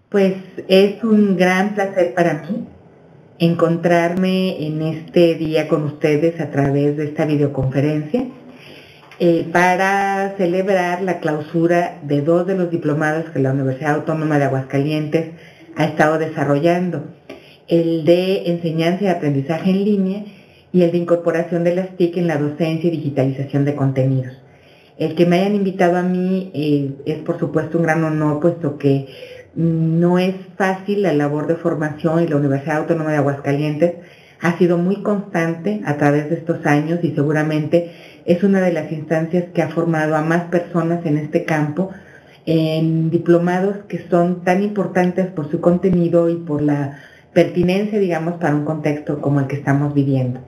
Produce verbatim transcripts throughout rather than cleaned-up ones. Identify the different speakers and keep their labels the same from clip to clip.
Speaker 1: Pues es un gran placer para mí encontrarme en este día con ustedes a través de esta videoconferencia eh, para celebrar la clausura de dos de los diplomados que la Universidad Autónoma de Aguascalientes ha estado desarrollando, el de enseñanza y aprendizaje en línea y el de incorporación de las T I C en la docencia y digitalización de contenidos. El que me hayan invitado a mí eh, es por supuesto un gran honor, puesto que no es fácil la labor de formación y la Universidad Autónoma de Aguascalientes ha sido muy constante a través de estos años y seguramente es una de las instancias que ha formado a más personas en este campo en diplomados que son tan importantes por su contenido y por la pertinencia, digamos, para un contexto como el que estamos viviendo.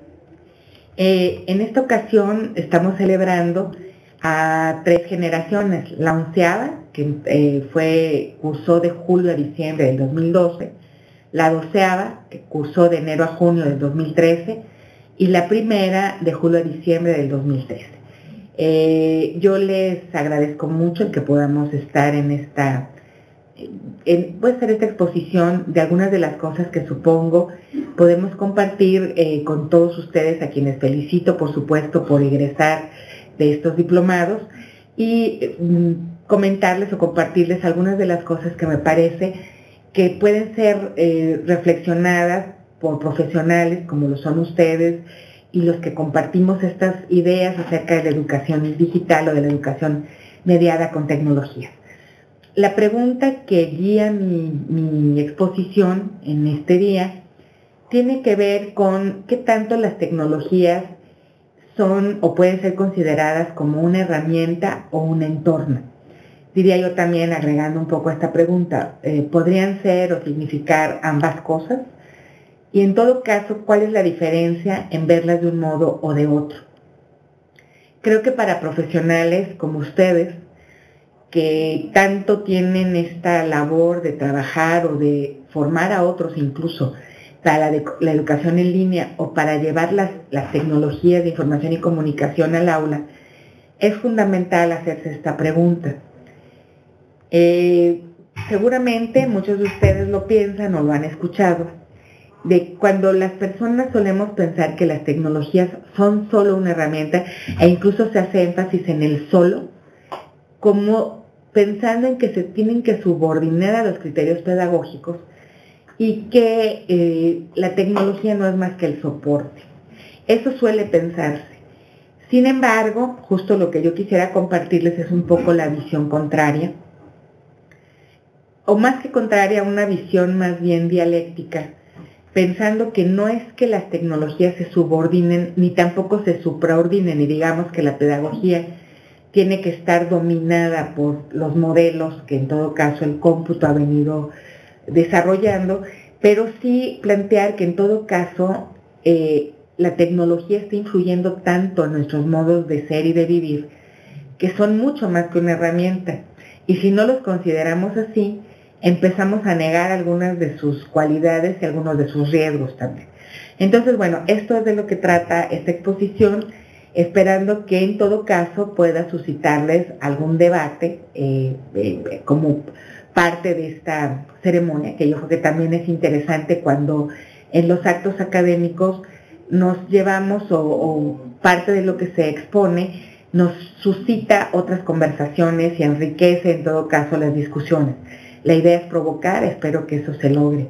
Speaker 1: Eh, en esta ocasión estamos celebrando a tres generaciones: la onceava, que eh, fue, cursó de julio a diciembre del dos mil doce, la doceava, que cursó de enero a junio del dos mil trece, y la primera de julio a diciembre del dos mil trece. Eh, yo les agradezco mucho el que podamos estar en esta, en, puede ser esta exposición de algunas de las cosas que supongo podemos compartir eh, con todos ustedes, a quienes felicito, por supuesto, por egresar de estos diplomados, y mm, comentarles o compartirles algunas de las cosas que me parece que pueden ser eh, reflexionadas por profesionales como lo son ustedes y los que compartimos estas ideas acerca de la educación digital o de la educación mediada con tecnología. La pregunta que guía mi, mi exposición en este día tiene que ver con qué tanto las tecnologías son o pueden ser consideradas como una herramienta o un entorno. Diría yo también, agregando un poco a esta pregunta, eh, ¿podrían ser o significar ambas cosas? Y en todo caso, ¿cuál es la diferencia en verlas de un modo o de otro? Creo que para profesionales como ustedes, que tanto tienen esta labor de trabajar o de formar a otros incluso para la, la educación en línea o para llevar las, las tecnologías de información y comunicación al aula, es fundamental hacerse esta pregunta. Eh, seguramente muchos de ustedes lo piensan o lo han escuchado, de cuando las personas solemos pensar que las tecnologías son solo una herramienta, e incluso se hace énfasis en el solo, como pensando en que se tienen que subordinar a los criterios pedagógicos y que eh, la tecnología no es más que el soporte. Eso suele pensarse. Sin embargo, justo lo que yo quisiera compartirles es un poco la visión contraria, o más que contraria, una visión más bien dialéctica, pensando que no es que las tecnologías se subordinen ni tampoco se supraordinen, y digamos que la pedagogía tiene que estar dominada por los modelos que en todo caso el cómputo ha venido desarrollando, pero sí plantear que en todo caso eh, la tecnología está influyendo tanto en nuestros modos de ser y de vivir, que son mucho más que una herramienta, y si no los consideramos así, empezamos a negar algunas de sus cualidades y algunos de sus riesgos también. Entonces, bueno, esto es de lo que trata esta exposición, esperando que en todo caso pueda suscitarles algún debate eh, eh, como parte de esta ceremonia, que yo creo que también es interesante cuando en los actos académicos nos llevamos o, o parte de lo que se expone nos suscita otras conversaciones y enriquece en todo caso las discusiones. La idea es provocar, espero que eso se logre.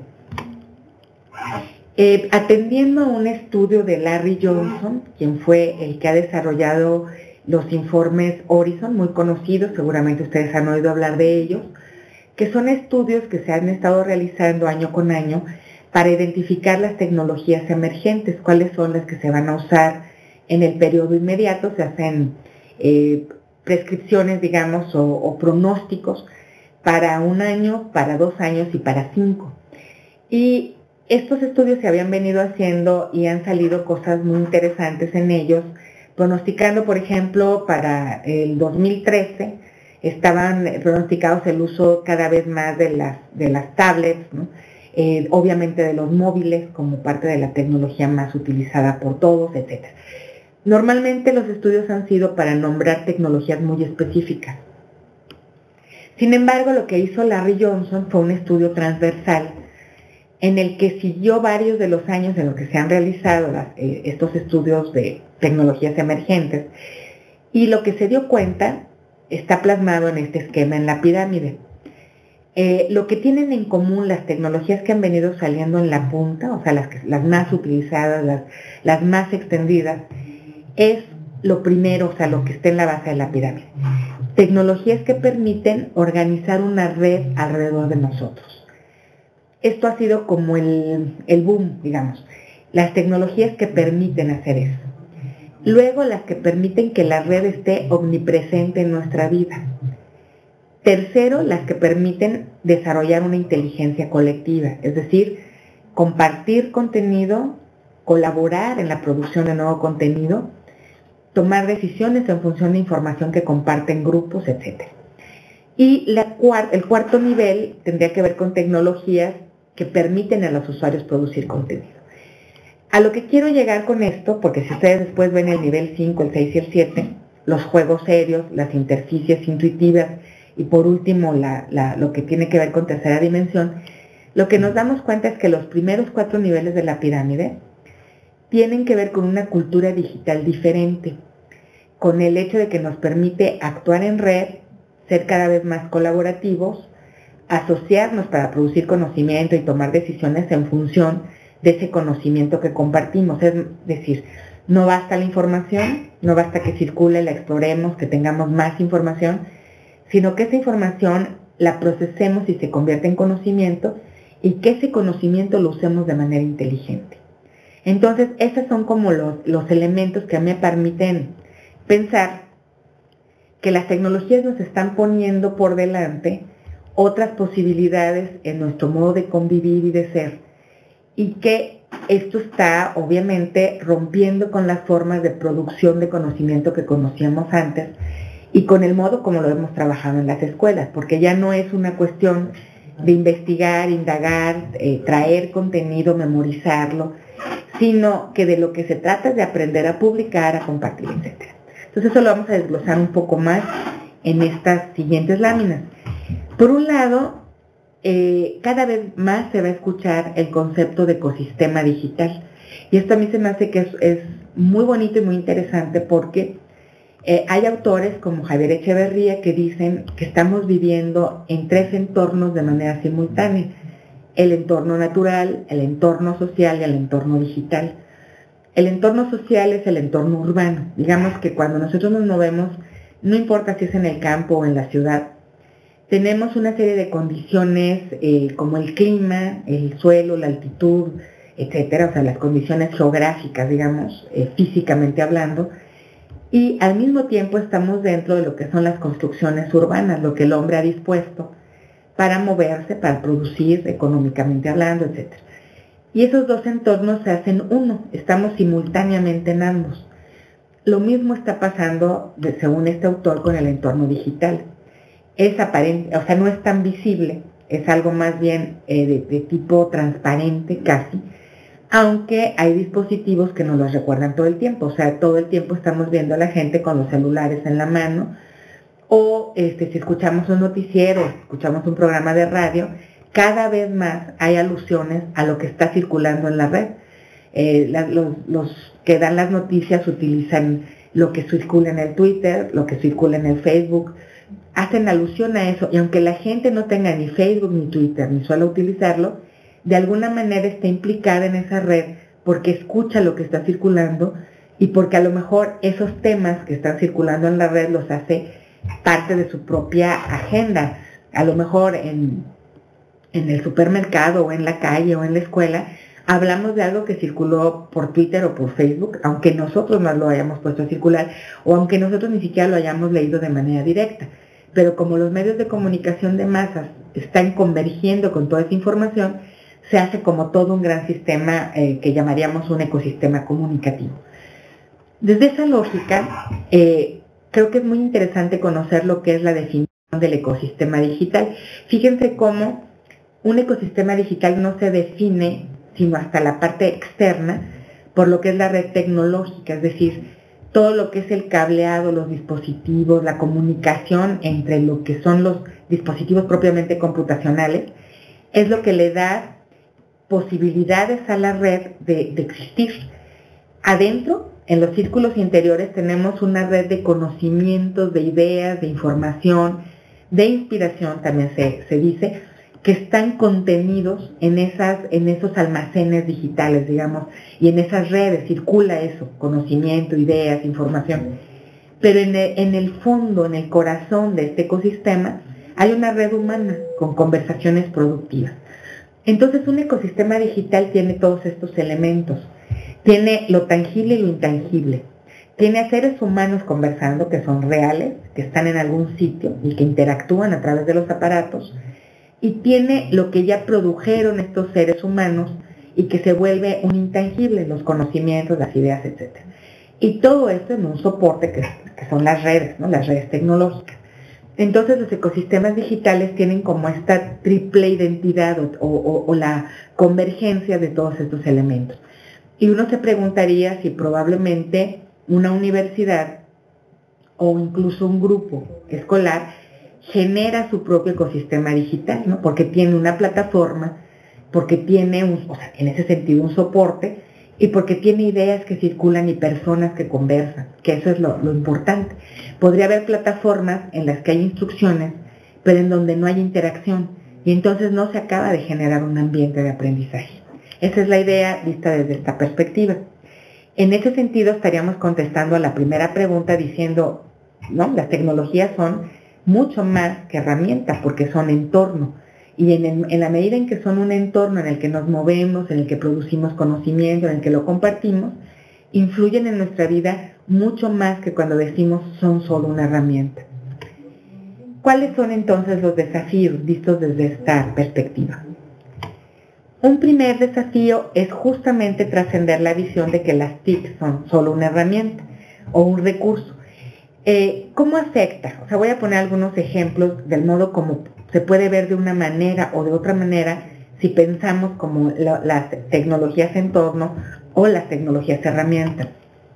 Speaker 1: Eh, atendiendo a un estudio de Larry Johnson, quien fue el que ha desarrollado los informes Horizon, muy conocidos, seguramente ustedes han oído hablar de ellos, que son estudios que se han estado realizando año con año para identificar las tecnologías emergentes, cuáles son las que se van a usar en el periodo inmediato. Se hacen eh, prescripciones, digamos, o, o pronósticos para un año, para dos años y para cinco. Y estos estudios se habían venido haciendo y han salido cosas muy interesantes en ellos, pronosticando, por ejemplo, para el dos mil trece, estaban pronosticados el uso cada vez más de las, de las tablets, ¿no? eh, obviamente de los móviles como parte de la tecnología más utilizada por todos, etcétera. Normalmente los estudios han sido para nombrar tecnologías muy específicas. Sin embargo, lo que hizo Larry Johnson fue un estudio transversal en el que siguió varios de los años en los que se han realizado las, eh, estos estudios de tecnologías emergentes, y lo que se dio cuenta está plasmado en este esquema en la pirámide. Eh, lo que tienen en común las tecnologías que han venido saliendo en la punta, o sea, las, las más utilizadas, las, las más extendidas, es lo primero, o sea, lo que está en la base de la pirámide. Tecnologías que permiten organizar una red alrededor de nosotros. Esto ha sido como el, el boom, digamos. Las tecnologías que permiten hacer eso. Luego, las que permiten que la red esté omnipresente en nuestra vida. Tercero, las que permiten desarrollar una inteligencia colectiva, es decir, compartir contenido, colaborar en la producción de nuevo contenido, tomar decisiones en función de información que comparten grupos, etcétera. Y la cuar- el cuarto nivel tendría que ver con tecnologías que permiten a los usuarios producir contenido. A lo que quiero llegar con esto, porque si ustedes después ven el nivel cinco, el seis y el siete, los juegos serios, las interfaces intuitivas, y por último la, la, lo que tiene que ver con tercera dimensión, lo que nos damos cuenta es que los primeros cuatro niveles de la pirámide tienen que ver con una cultura digital diferente, con el hecho de que nos permite actuar en red, ser cada vez más colaborativos, asociarnos para producir conocimiento y tomar decisiones en función de ese conocimiento que compartimos. Es decir, no basta la información, no basta que circule, la exploremos, que tengamos más información, sino que esa información la procesemos y se convierta en conocimiento, y que ese conocimiento lo usemos de manera inteligente. Entonces, esos son como los, los elementos que me permiten pensar que las tecnologías nos están poniendo por delante otras posibilidades en nuestro modo de convivir y de ser, y que esto está obviamente rompiendo con las formas de producción de conocimiento que conocíamos antes y con el modo como lo hemos trabajado en las escuelas, porque ya no es una cuestión de investigar, indagar, eh, traer contenido, memorizarlo, sino que de lo que se trata es de aprender a publicar, a compartir, etcétera. Entonces eso lo vamos a desglosar un poco más en estas siguientes láminas. Por un lado, eh, cada vez más se va a escuchar el concepto de ecosistema digital, y esto a mí se me hace que es, es muy bonito y muy interesante, porque Eh, hay autores como Javier Echeverría que dicen que estamos viviendo en tres entornos de manera simultánea: el entorno natural, el entorno social y el entorno digital. El entorno social es el entorno urbano. Digamos que cuando nosotros nos movemos, no importa si es en el campo o en la ciudad, tenemos una serie de condiciones eh, como el clima, el suelo, la altitud, etcétera, o sea, las condiciones geográficas, digamos, eh, físicamente hablando. Y al mismo tiempo estamos dentro de lo que son las construcciones urbanas, lo que el hombre ha dispuesto para moverse, para producir económicamente hablando, etcétera. Y esos dos entornos se hacen uno, estamos simultáneamente en ambos. Lo mismo está pasando, según este autor, con el entorno digital. Es aparente, o sea, no es tan visible, es algo más bien eh, de, de tipo transparente casi, aunque hay dispositivos que nos los recuerdan todo el tiempo. O sea, todo el tiempo estamos viendo a la gente con los celulares en la mano, o este, si escuchamos un noticiero, escuchamos un programa de radio, cada vez más hay alusiones a lo que está circulando en la red. Eh, la, los, los que dan las noticias utilizan lo que circula en el Twitter, lo que circula en el Facebook, hacen alusión a eso, y aunque la gente no tenga ni Facebook ni Twitter, ni suele utilizarlo, de alguna manera está implicada en esa red porque escucha lo que está circulando, y porque a lo mejor esos temas que están circulando en la red los hace parte de su propia agenda. A lo mejor en, en el supermercado o en la calle o en la escuela hablamos de algo que circuló por Twitter o por Facebook, aunque nosotros no lo hayamos puesto a circular, o aunque nosotros ni siquiera lo hayamos leído de manera directa. Pero como los medios de comunicación de masas están convergiendo con toda esa información, se hace como todo un gran sistema eh, que llamaríamos un ecosistema comunicativo. Desde esa lógica, eh, creo que es muy interesante conocer lo que es la definición del ecosistema digital. Fíjense cómo un ecosistema digital no se define sino hasta la parte externa por lo que es la red tecnológica, es decir, todo lo que es el cableado, los dispositivos, la comunicación entre lo que son los dispositivos propiamente computacionales, es lo que le da posibilidades a la red de, de existir. Adentro, en los círculos interiores, tenemos una red de conocimientos, de ideas, de información, de inspiración, también se, se dice, que están contenidos en, esas, en esos almacenes digitales, digamos, y en esas redes circula eso, conocimiento, ideas, información. Pero en el, en el fondo, en el corazón de este ecosistema, hay una red humana con conversaciones productivas. Entonces, un ecosistema digital tiene todos estos elementos. Tiene lo tangible y lo intangible. Tiene a seres humanos conversando, que son reales, que están en algún sitio y que interactúan a través de los aparatos. Y tiene lo que ya produjeron estos seres humanos y que se vuelve un intangible, los conocimientos, las ideas, etcétera. Y todo esto en un soporte que, que son las redes, ¿no? Las redes tecnológicas. Entonces los ecosistemas digitales tienen como esta triple identidad o, o, o la convergencia de todos estos elementos. Y uno se preguntaría si probablemente una universidad o incluso un grupo escolar genera su propio ecosistema digital, ¿no? Porque tiene una plataforma, porque tiene, un, o sea, en ese sentido, un soporte, y porque tiene ideas que circulan y personas que conversan, que eso es lo, lo importante. Podría haber plataformas en las que hay instrucciones, pero en donde no hay interacción, y entonces no se acaba de generar un ambiente de aprendizaje. Esa es la idea vista desde esta perspectiva. En ese sentido, estaríamos contestando a la primera pregunta diciendo, ¿no? Las tecnologías son mucho más que herramientas, porque son entorno. Y en, el, en la medida en que son un entorno en el que nos movemos, en el que producimos conocimiento, en el que lo compartimos, influyen en nuestra vida mucho más que cuando decimos son solo una herramienta. ¿Cuáles son entonces los desafíos vistos desde esta perspectiva? Un primer desafío es justamente trascender la visión de que las T I C son solo una herramienta o un recurso. Eh, ¿Cómo afecta? O sea, voy a poner algunos ejemplos del modo como se puede ver de una manera o de otra manera si pensamos como la, las tecnologías entorno o las tecnologías herramientas.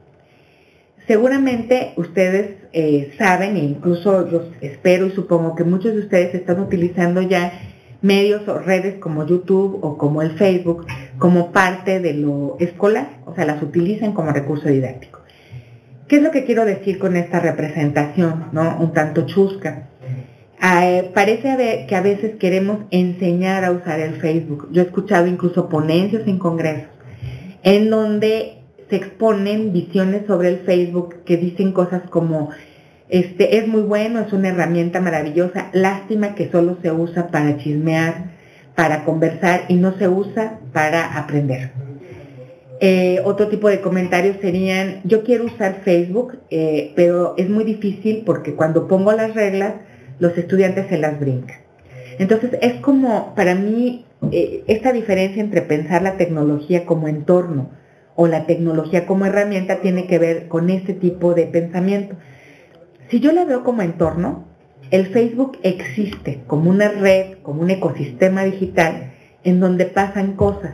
Speaker 1: Seguramente ustedes eh, saben, e incluso yo espero y supongo que muchos de ustedes están utilizando ya medios o redes como YouTube o como el Facebook como parte de lo escolar, o sea, las utilizan como recurso didáctico. ¿Qué es lo que quiero decir con esta representación, ¿no? Un tanto chusca? Eh, parece haber, que a veces queremos enseñar a usar el Facebook. Yo he escuchado incluso ponencias en congresos en donde se exponen visiones sobre el Facebook que dicen cosas como este, es muy bueno, es una herramienta maravillosa, lástima que solo se usa para chismear, para conversar y no se usa para aprender. Eh, otro tipo de comentarios serían, yo quiero usar Facebook, eh, pero es muy difícil porque cuando pongo las reglas, los estudiantes se las brincan. Entonces es como, para mí, eh, esta diferencia entre pensar la tecnología como entorno o la tecnología como herramienta tiene que ver con este tipo de pensamiento. Si yo la veo como entorno, el Facebook existe como una red, como un ecosistema digital en donde pasan cosas.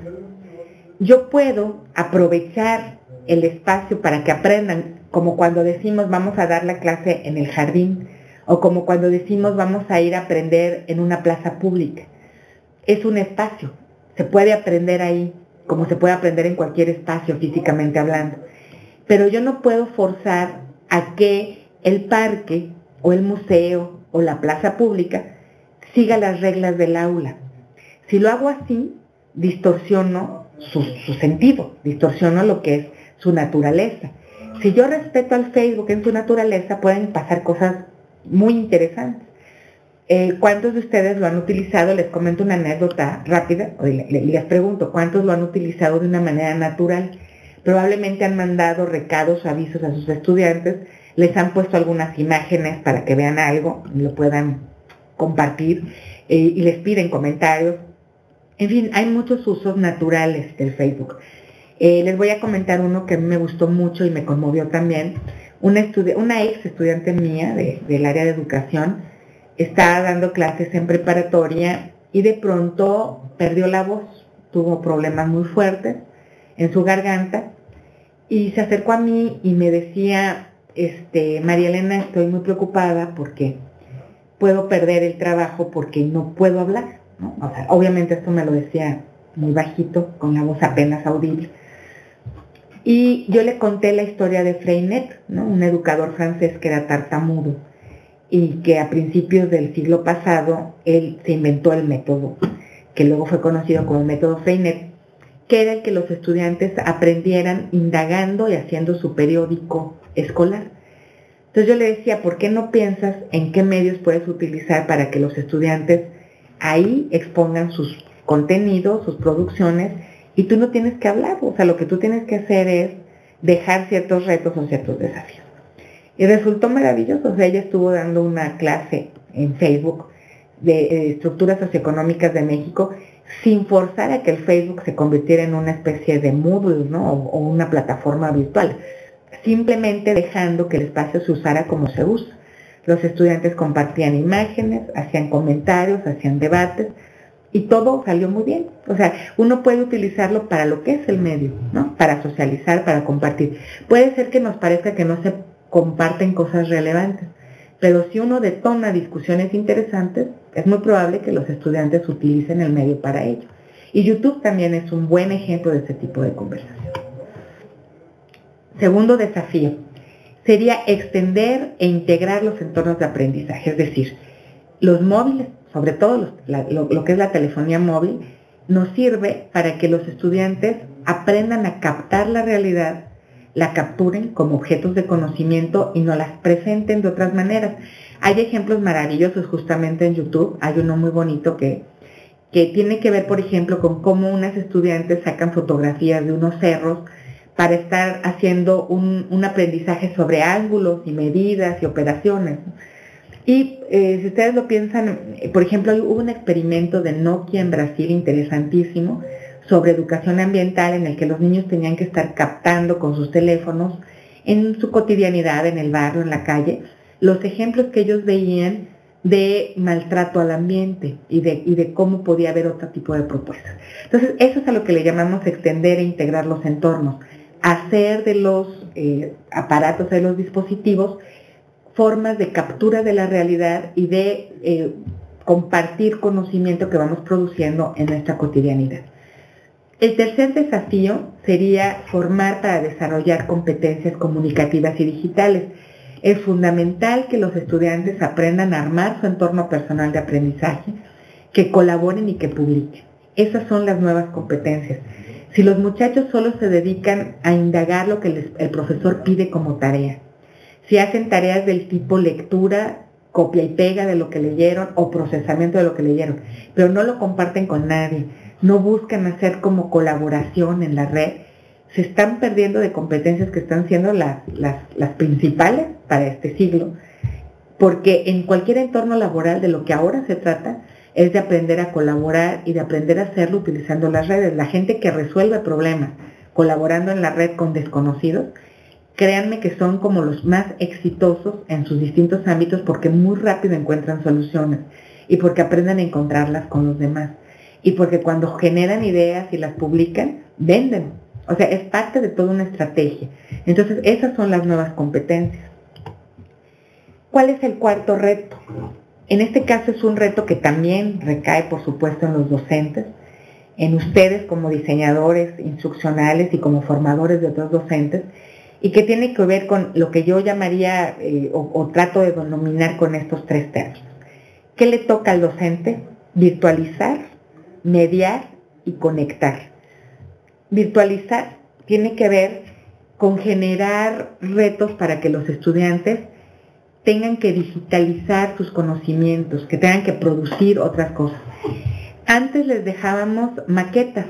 Speaker 1: Yo puedo aprovechar el espacio para que aprendan, como cuando decimos vamos a dar la clase en el jardín, o como cuando decimos vamos a ir a aprender en una plaza pública. Es un espacio, se puede aprender ahí, como se puede aprender en cualquier espacio físicamente hablando. Pero yo no puedo forzar a que el parque, o el museo, o la plaza pública siga las reglas del aula. Si lo hago así, distorsiono su, su sentido, distorsiono lo que es su naturaleza. Si yo respeto al Facebook en su naturaleza, pueden pasar cosas muy interesantes. Eh, ¿Cuántos de ustedes lo han utilizado? Les comento una anécdota rápida, y les pregunto, ¿cuántos lo han utilizado de una manera natural? Probablemente han mandado recados o avisos a sus estudiantes, les han puesto algunas imágenes para que vean algo, lo puedan compartir, eh, y les piden comentarios. En fin, hay muchos usos naturales del Facebook. Eh, les voy a comentar uno que a mí me gustó mucho y me conmovió también. Una, estudi- una ex estudiante mía de, del área de educación estaba dando clases en preparatoria y de pronto perdió la voz, tuvo problemas muy fuertes en su garganta y se acercó a mí y me decía, este, María Elena, estoy muy preocupada porque puedo perder el trabajo porque no puedo hablar, ¿no? O sea, obviamente esto me lo decía muy bajito, con la voz apenas audible. Y yo le conté la historia de Freinet, ¿no? Un educador francés que era tartamudo y que a principios del siglo pasado él se inventó el método, que luego fue conocido como método Freinet, que era el que los estudiantes aprendieran indagando y haciendo su periódico escolar. Entonces yo le decía, ¿por qué no piensas en qué medios puedes utilizar para que los estudiantes ahí expongan sus contenidos, sus producciones, y tú no tienes que hablar? O sea, lo que tú tienes que hacer es dejar ciertos retos o ciertos desafíos. Y resultó maravilloso. O sea, ella estuvo dando una clase en Facebook de eh, estructuras socioeconómicas de México sin forzar a que el Facebook se convirtiera en una especie de Moodle, ¿no? O, o una plataforma virtual. Simplemente dejando que el espacio se usara como se usa. Los estudiantes compartían imágenes, hacían comentarios, hacían debates, y todo salió muy bien. O sea, uno puede utilizarlo para lo que es el medio, ¿no? Para socializar, para compartir. Puede ser que nos parezca que no se comparten cosas relevantes, pero si uno detona discusiones interesantes, es muy probable que los estudiantes utilicen el medio para ello. Y YouTube también es un buen ejemplo de este tipo de conversación. Segundo desafío sería extender e integrar los entornos de aprendizaje, es decir, los móviles, sobre todo los, la, lo, lo que es la telefonía móvil, nos sirve para que los estudiantes aprendan a captar la realidad, la capturen como objetos de conocimiento y nos las presenten de otras maneras. Hay ejemplos maravillosos justamente en YouTube. Hay uno muy bonito que, que tiene que ver, por ejemplo, con cómo unas estudiantes sacan fotografías de unos cerros para estar haciendo un, un aprendizaje sobre ángulos y medidas y operaciones. Y eh, si ustedes lo piensan, por ejemplo, hubo un experimento de Nokia en Brasil interesantísimo sobre educación ambiental, en el que los niños tenían que estar captando con sus teléfonos en su cotidianidad, en el barrio, en la calle, los ejemplos que ellos veían de maltrato al ambiente y de, y de cómo podía haber otro tipo de propuestas. Entonces, eso es a lo que le llamamos extender e integrar los entornos, hacer de los eh, aparatos, de los dispositivos, formas de captura de la realidad y de eh, compartir conocimiento que vamos produciendo en nuestra cotidianidad. El tercer desafío sería formar para desarrollar competencias comunicativas y digitales. Es fundamental que los estudiantes aprendan a armar su entorno personal de aprendizaje, que colaboren y que publiquen. Esas son las nuevas competencias. Si los muchachos solo se dedican a indagar lo que les, el profesor pide como tarea, si hacen tareas del tipo lectura, copia y pega de lo que leyeron o procesamiento de lo que leyeron, pero no lo comparten con nadie, no buscan hacer como colaboración en la red, se están perdiendo de competencias que están siendo las, las, las principales para este siglo, porque en cualquier entorno laboral de lo que ahora se trata es de aprender a colaborar y de aprender a hacerlo utilizando las redes. La gente que resuelve problemas colaborando en la red con desconocidos, créanme que son como los más exitosos en sus distintos ámbitos, porque muy rápido encuentran soluciones y porque aprenden a encontrarlas con los demás y porque cuando generan ideas y las publican, venden. O sea, es parte de toda una estrategia. Entonces, esas son las nuevas competencias. ¿Cuál es el cuarto reto? En este caso es un reto que también recae, por supuesto, en los docentes, en ustedes como diseñadores instruccionales y como formadores de otros docentes, y que tiene que ver con lo que yo llamaría eh, o, o trato de denominar con estos tres términos. ¿Qué le toca al docente? Virtualizar, mediar y conectar. Virtualizar tiene que ver con generar retos para que los estudiantes tengan que digitalizar sus conocimientos, que tengan que producir otras cosas. Antes les dejábamos maquetas.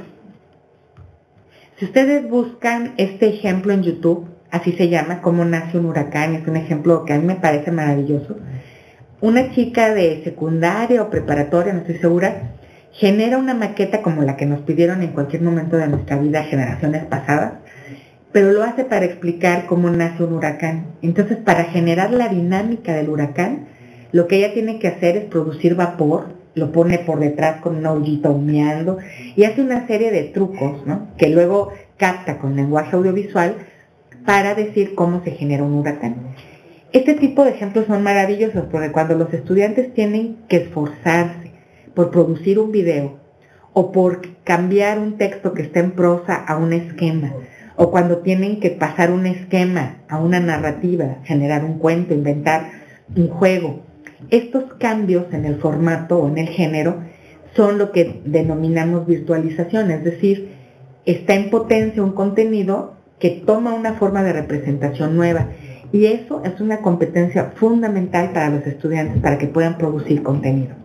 Speaker 1: Si ustedes buscan este ejemplo en YouTube, así se llama, Cómo nace un huracán, es un ejemplo que a mí me parece maravilloso. Una chica de secundaria o preparatoria, no estoy segura, genera una maqueta como la que nos pidieron en cualquier momento de nuestra vida, generaciones pasadas, pero lo hace para explicar cómo nace un huracán. Entonces, para generar la dinámica del huracán, lo que ella tiene que hacer es producir vapor, lo pone por detrás con una ollita humeando y hace una serie de trucos, ¿no?, que luego capta con lenguaje audiovisual para decir cómo se genera un huracán. Este tipo de ejemplos son maravillosos porque cuando los estudiantes tienen que esforzarse por producir un video o por cambiar un texto que está en prosa a un esquema, o cuando tienen que pasar un esquema a una narrativa, generar un cuento, inventar un juego, estos cambios en el formato o en el género son lo que denominamos virtualización, es decir, está en potencia un contenido que toma una forma de representación nueva. Y eso es una competencia fundamental para los estudiantes para que puedan producir contenido.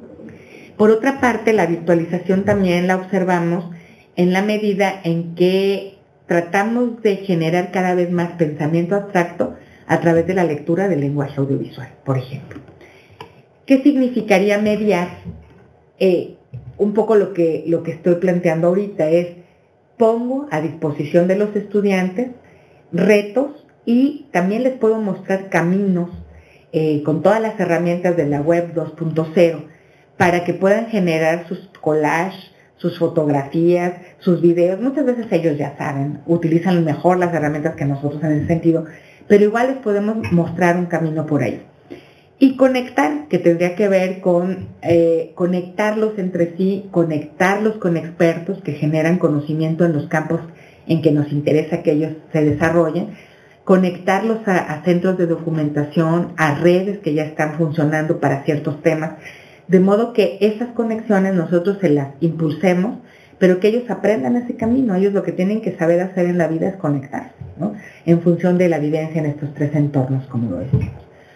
Speaker 1: Por otra parte, la virtualización también la observamos en la medida en que tratamos de generar cada vez más pensamiento abstracto a través de la lectura del lenguaje audiovisual, por ejemplo. ¿Qué significaría mediar? Eh, un poco lo que, lo que estoy planteando ahorita es, pongo a disposición de los estudiantes retos y también les puedo mostrar caminos eh, con todas las herramientas de la web dos punto cero para que puedan generar sus collages, sus fotografías, sus videos. Muchas veces ellos ya saben, utilizan mejor las herramientas que nosotros en ese sentido, pero igual les podemos mostrar un camino por ahí. Y conectar, que tendría que ver con eh, conectarlos entre sí, conectarlos con expertos que generan conocimiento en los campos en que nos interesa que ellos se desarrollen, conectarlos a, a centros de documentación, a redes que ya están funcionando para ciertos temas, de modo que esas conexiones nosotros se las impulsemos, pero que ellos aprendan ese camino. Ellos lo que tienen que saber hacer en la vida es conectarse, ¿no? En función de la vivencia en estos tres entornos, como lo decimos.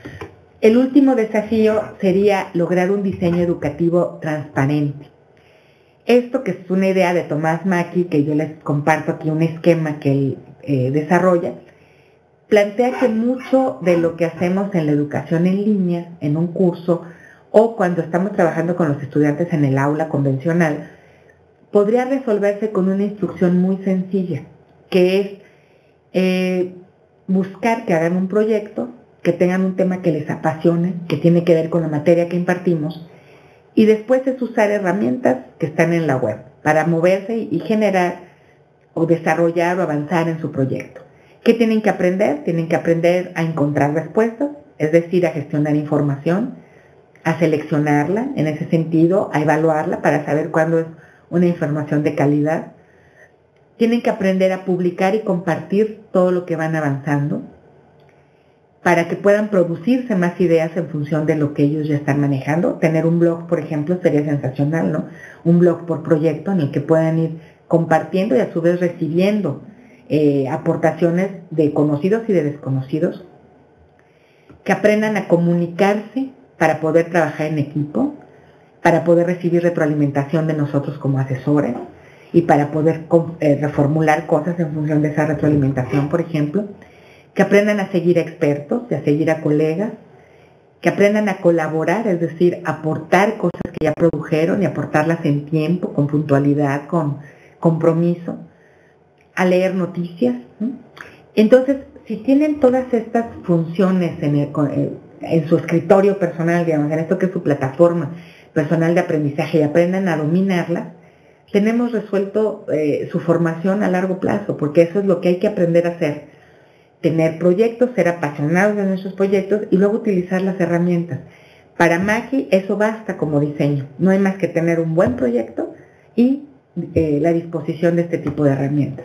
Speaker 1: El último desafío sería lograr un diseño educativo transparente. Esto, que es una idea de Tomás Macchi, que yo les comparto aquí un esquema que él eh, desarrolla, plantea que mucho de lo que hacemos en la educación en línea, en un curso, o cuando estamos trabajando con los estudiantes en el aula convencional, podría resolverse con una instrucción muy sencilla, que es eh, buscar que hagan un proyecto, que tengan un tema que les apasione, que tiene que ver con la materia que impartimos, y después es usar herramientas que están en la web para moverse y generar o desarrollar o avanzar en su proyecto. ¿Qué tienen que aprender? Tienen que aprender a encontrar respuestas, es decir, a gestionar información, a seleccionarla, en ese sentido, a evaluarla para saber cuándo es una información de calidad. Tienen que aprender a publicar y compartir todo lo que van avanzando para que puedan producirse más ideas en función de lo que ellos ya están manejando. Tener un blog, por ejemplo, sería sensacional, ¿no? Un blog por proyecto en el que puedan ir compartiendo y a su vez recibiendo eh, aportaciones de conocidos y de desconocidos. Que aprendan a comunicarse para poder trabajar en equipo, para poder recibir retroalimentación de nosotros como asesores y para poder eh, reformular cosas en función de esa retroalimentación, por ejemplo. Que aprendan a seguir a expertos y a seguir a colegas, que aprendan a colaborar, es decir, aportar cosas que ya produjeron y aportarlas en tiempo, con puntualidad, con compromiso, a leer noticias, ¿no? Entonces, si tienen todas estas funciones en, el, en su escritorio personal, digamos, en esto que es su plataforma personal de aprendizaje y aprendan a dominarlas, tenemos resuelto eh, su formación a largo plazo, porque eso es lo que hay que aprender a hacer. Tener proyectos, ser apasionados de nuestros proyectos y luego utilizar las herramientas. Para Macchi eso basta como diseño. No hay más que tener un buen proyecto y eh, la disposición de este tipo de herramientas.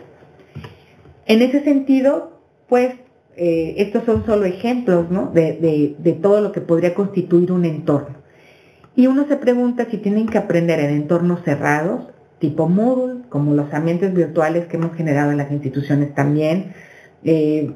Speaker 1: En ese sentido, pues, eh, estos son solo ejemplos, ¿no? de, de, de todo lo que podría constituir un entorno. Y uno se pregunta si tienen que aprender en entornos cerrados, tipo Moodle, como los ambientes virtuales que hemos generado en las instituciones también, Eh,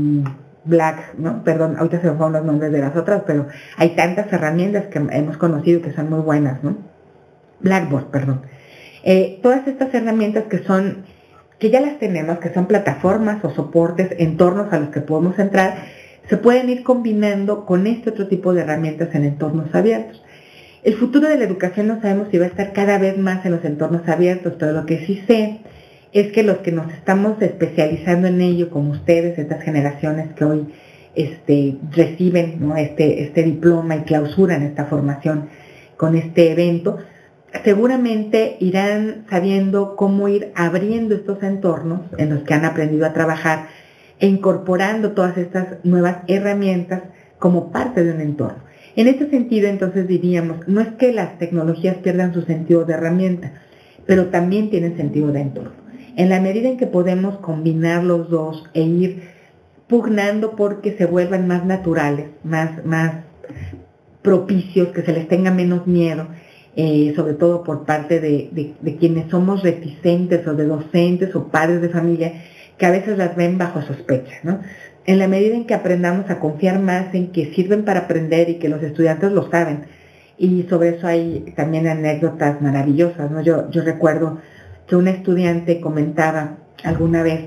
Speaker 1: Black, ¿no? Perdón, ahorita se me fueron los nombres de las otras, pero hay tantas herramientas que hemos conocido que son muy buenas, ¿no? Blackboard, perdón. Eh, todas estas herramientas que son, que ya las tenemos, que son plataformas o soportes, entornos a los que podemos entrar, se pueden ir combinando con este otro tipo de herramientas en entornos abiertos. El futuro de la educación no sabemos si va a estar cada vez más en los entornos abiertos, pero lo que sí sé es que los que nos estamos especializando en ello, como ustedes, estas generaciones que hoy este, reciben, ¿no? este, este diploma y clausuran esta formación con este evento, seguramente irán sabiendo cómo ir abriendo estos entornos en los que han aprendido a trabajar e incorporando todas estas nuevas herramientas como parte de un entorno. En este sentido, entonces diríamos, no es que las tecnologías pierdan su sentido de herramienta, pero también tienen sentido de entorno. En la medida en que podemos combinar los dos e ir pugnando porque se vuelvan más naturales, más, más propicios, que se les tenga menos miedo, eh, sobre todo por parte de, de, de quienes somos reticentes o de docentes o padres de familia, que a veces las ven bajo sospecha, ¿no? En la medida en que aprendamos a confiar más en que sirven para aprender y que los estudiantes lo saben, y sobre eso hay también anécdotas maravillosas, ¿no? Yo, yo recuerdo que una estudiante comentaba alguna vez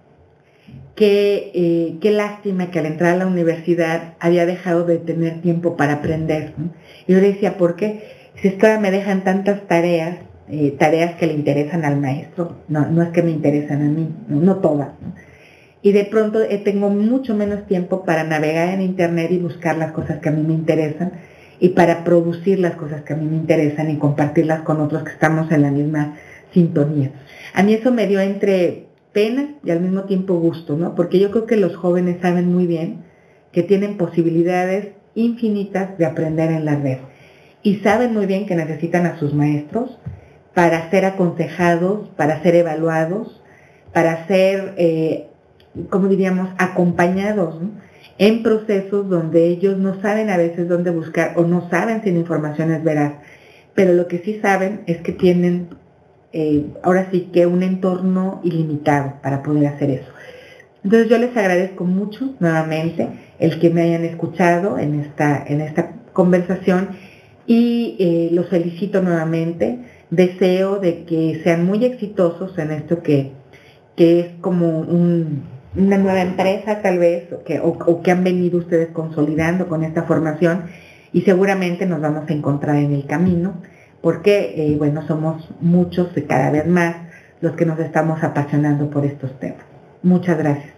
Speaker 1: que eh, qué lástima que al entrar a la universidad había dejado de tener tiempo para aprender, ¿no? Y yo le decía, ¿por qué? Si es que ahora me dejan tantas tareas, eh, tareas que le interesan al maestro, no, no es que me interesan a mí, no, no todas, ¿no? Y de pronto eh, tengo mucho menos tiempo para navegar en internet y buscar las cosas que a mí me interesan y para producir las cosas que a mí me interesan y compartirlas con otros que estamos en la misma sintonía. A mí eso me dio entre pena y al mismo tiempo gusto, ¿no? Porque yo creo que los jóvenes saben muy bien que tienen posibilidades infinitas de aprender en la red y saben muy bien que necesitan a sus maestros para ser aconsejados, para ser evaluados, para ser, eh, como diríamos, acompañados, ¿no?, en procesos donde ellos no saben a veces dónde buscar o no saben si la información es veraz, pero lo que sí saben es que tienen eh, ahora sí que un entorno ilimitado para poder hacer eso. Entonces yo les agradezco mucho nuevamente el que me hayan escuchado en esta, en esta conversación y eh, los felicito nuevamente. Deseo de que sean muy exitosos en esto que, que es como un, una nueva empresa tal vez, o que, o, o que han venido ustedes consolidando con esta formación, y seguramente nos vamos a encontrar en el camino, porque eh, bueno, somos muchos y cada vez más los que nos estamos apasionando por estos temas. Muchas gracias.